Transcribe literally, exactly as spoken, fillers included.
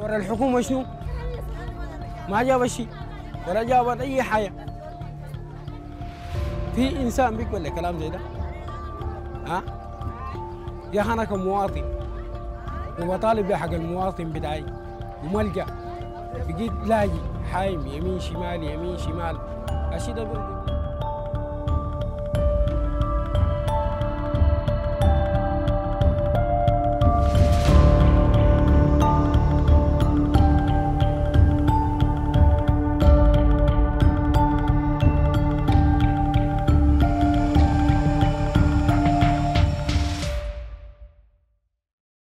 دور الحكومة شنو؟ ما جاب شيء ولا جابت أي حاجة. في إنسان بيقبل كلام زي ده؟ ها؟ يا أخي أنا كمواطن وبطالب بحق المواطن بتاعي وملقى بقيت لاقي حايم يمين شمال يمين شمال، الشيء ده